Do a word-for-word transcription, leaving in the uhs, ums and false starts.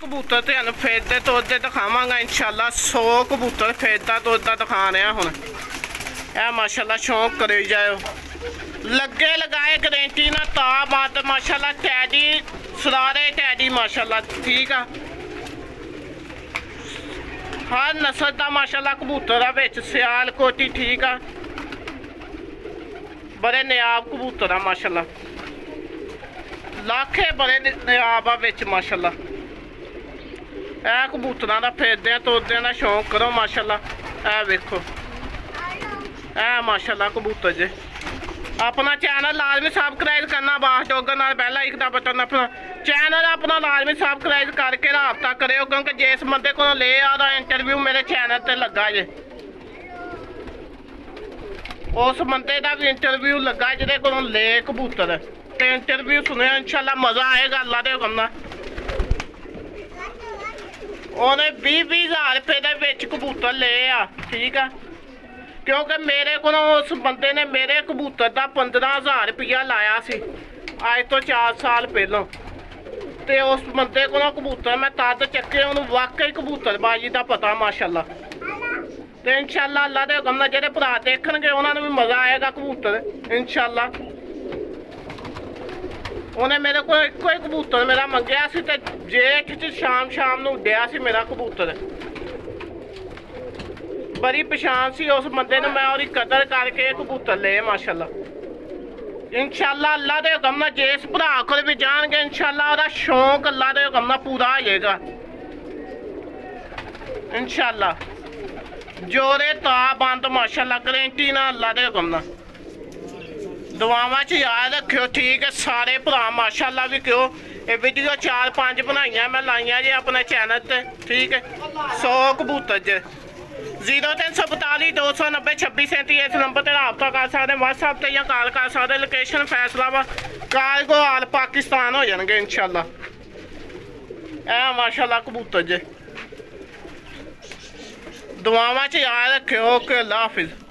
कबूतर तुहानू फिरदे तुरदे दिखावांगा इंशाल्लाह। सौ कबूतर फिरदा तुरदा दिखा रहा हुण। ए माशाल्लाह शौक करी जाओ, लगे लगाए गारंटी ना ता बात माशाल्लाह। टैडी सरारे टैडी माशाल्लाह ठीक आ, हर नस्ल का माशाल्लाह कबूतर आ विच। सियाल कोटी ठीक आ, बड़े नयाब कबूतर आ माशाल्लाह। लाखे बड़े नयाब आ विच माशाल्लाह। ए कबूतरां दा फिरदे तुरदे दा शौक करो माशाल्लाह। ए वेखो ए माशाल्लाह कबूतर जे। अपना चैनल लाजमी सबसक्राइब करना, बास डॉगर नाल बेल आइकन दा बटन अपना चैनल अपना लाजमी सबसक्राइब करके राबता करो, क्योंकि जिस बंदे को ले आ रहा इंटरव्यू मेरे चैनल ते लगा जे, उस बंदे का भी इंटरव्यू लगा जिहदे कोलों ले कबूतर ते इंटरव्यू सुने इंशाल्लाह मज़ा आएगा अल्लाह दे हुक्म नाल। उन्हें बीस बीस हज़ार रुपये दे विच कबूतर ले आ ठीक है, क्योंकि मेरे को उस बंदे ने मेरे कबूतर का पंद्रह हज़ार रुपया लाया सी अज तो चार साल पहलों। तो उस बंदे को कबूतर मैं तद चक्के उन्होंने वाकई कबूतरबाजी का पता माशाल्लाह। तो इंशाल्लाह अल्लाह के हुक्म नाल जेहड़े भरा देखणगे उन्होंने भी मज़ा आएगा कबूतर इंशाल्लाह। उन्हें मेरे को एको ही कबूतर मेरा मंगया सी ते जेठ च शाम शाम नूं उड्डिया सी मेरा कबूतर। बड़ी पछाण सी उस बंदे ने, मैं उसकी कदर करके कबूतर ले माशाल्लाह। इंशाल्लाह अल्लाह के हुक्म नाल जिस भरा कोल भी जाणगे इंशाल्लाह उसदा शौक अल्लाह के हुक्म नाल पूरा हो जाएगा इंशाल्लाह। जोरे ता बंद माशाल्लाह गारंटी ना अल्लाह के हुक्म नाल। दुआवां च याद रखियो ठीक है सारे भरा माशाल्लाह भी क्यों। ये वीडियो चार पाँच बनाइया मैं लाइया जे अपने चैनल ते ठीक है। सौ कबूतर जे जीरो तीन सौ बताली दो सौ नब्बे छब्बी सैंती इस नंबर पर रबता कर सकते, व्हाट्सएप से या कॉल कर सकते। Location Faisalabad cargo all Pakistan हो जाएंगे इंशाल्लाह। ए माशाल्लाह कबूतर जे दुआवां च याद रखियो। ओके अल्लाह हाफिज़।